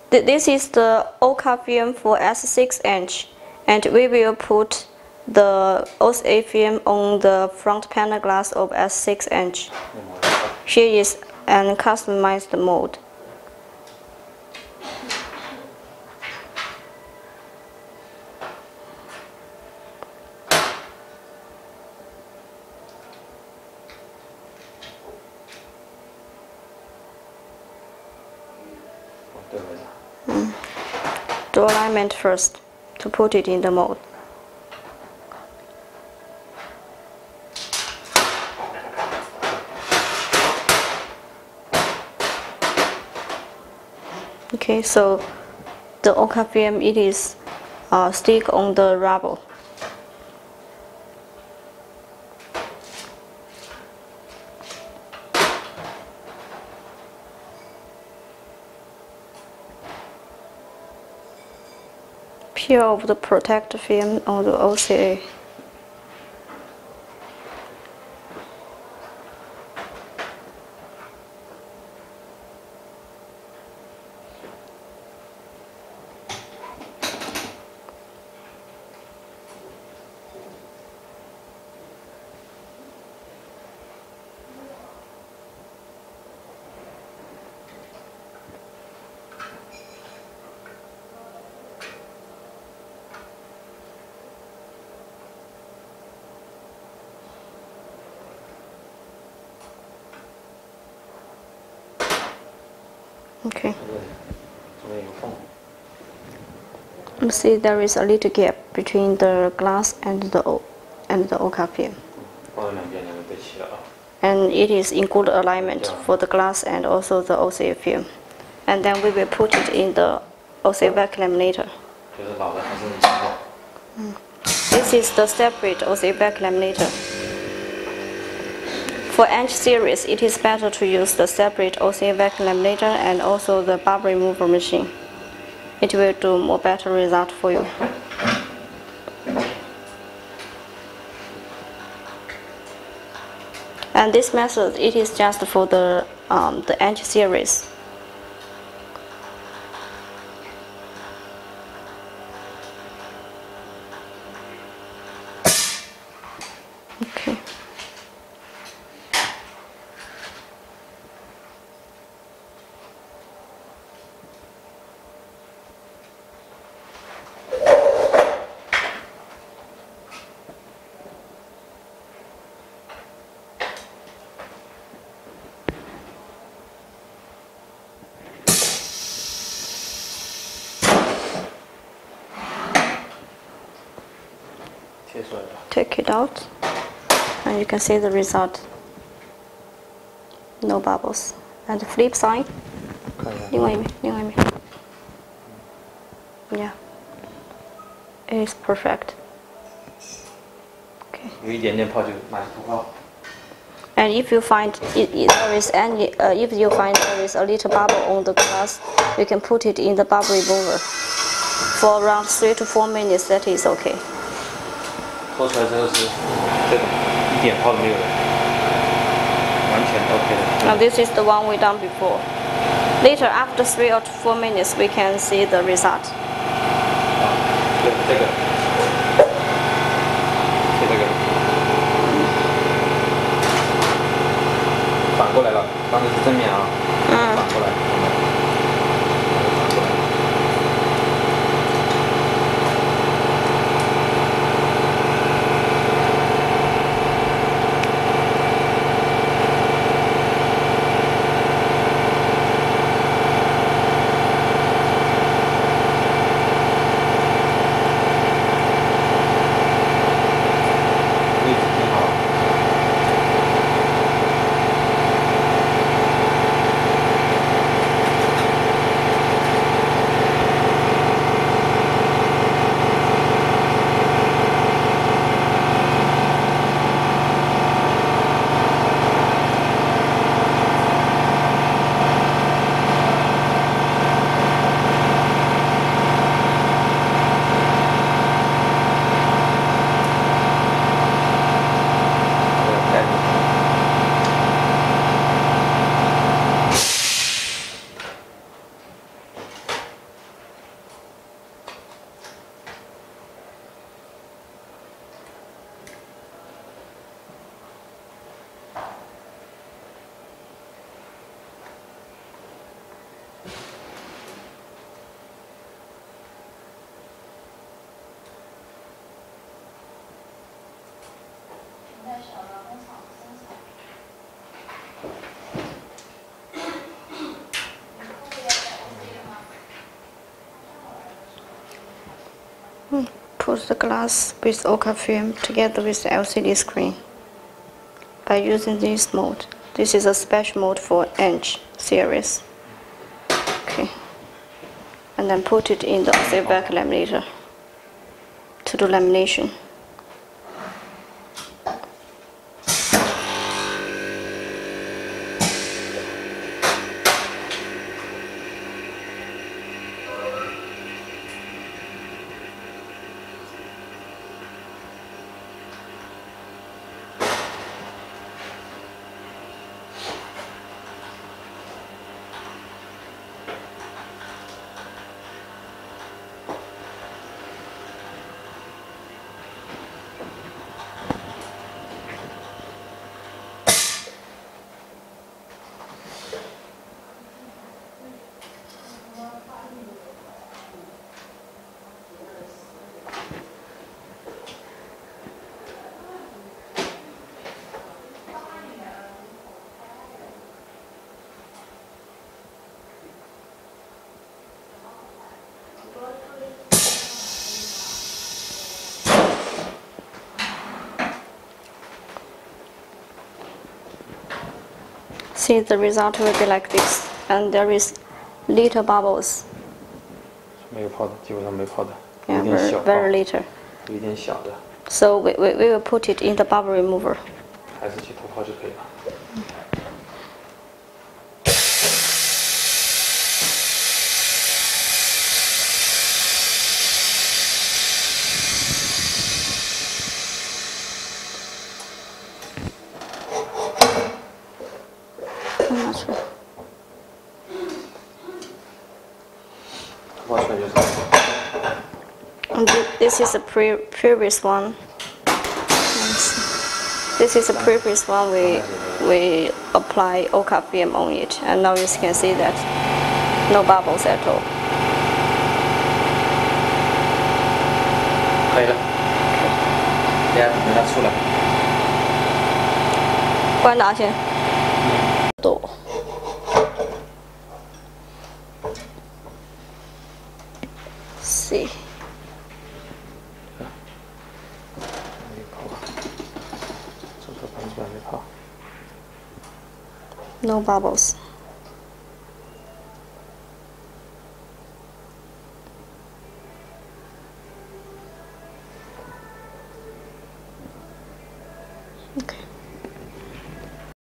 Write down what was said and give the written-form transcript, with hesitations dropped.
This is the OCA film for S6 inch, and we will put the OCA film on the front panel glass of S6 inch. Here is an customized mode. Do alignment first to put it in the mold. Okay, so the OCA film, it is stick on the rubber. Peel off the protective film on the OCA. Okay. You see there is a little gap between the glass and the OCA film. And it is in good alignment for the glass and also the OCA film. And then we will put it in the OCA vacuum laminator. This is the separate OCA vacuum laminator. For Inch series, it is better to use the separate OCA vacuum laminator and also the bubble remover machine. It will do more better result for you. And this method, it is just for the Inch series. Okay. Take it out, and you can see the result. No bubbles. And the flip side. 另外一面，另外一面。Yeah. It is perfect. Okay. 有一点点泡就马上脱泡。 And if you find there is any, if you find there is a little bubble on the glass, you can put it in the bubble remover for around 3 to 4 minutes. That is okay. 脱出来之后是这个一点泡都没有了，完全 OK 的。 Now this is the one we done before. Later, after 3 or 4 minutes, we can see the result. 对，这个，就这个，反过来了，刚才是正面啊，反过来。 位 Put the glass with Oka film together with the LCD screen by using this mode. This is a special mode for Edge series. Okay. And then put it in the Silvac laminator to do lamination. See, the result will be like this, and there is little bubbles. 没有泡的，基本上没泡的， Yeah, 有点小 very 泡， little. 有一点小的， So we will put it in the bubble remover. 还是去头泡就可以了。 I'm not sure. 头泡出来就是。 And this is the previous one. This is the previous one we apply Oka film on it, and now you can see that no bubbles at all. 可以了，等下等它出来。 关哪先？多。See. 没泡，这个盘子还没泡。 No bubbles.